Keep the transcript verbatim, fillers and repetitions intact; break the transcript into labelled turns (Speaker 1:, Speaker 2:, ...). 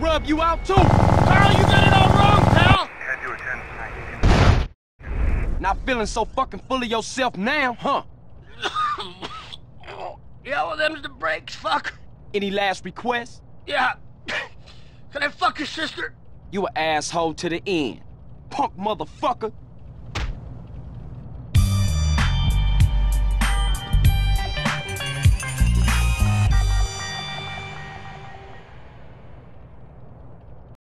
Speaker 1: rub you out too. Carl, you got it all wrong, pal. Not feeling so fucking full of yourself now, huh?
Speaker 2: Yeah, well, them's the breaks, fuck.
Speaker 1: Any last requests?
Speaker 2: Yeah. Can I fuck your sister?
Speaker 1: You an asshole to the end. Punk motherfucker.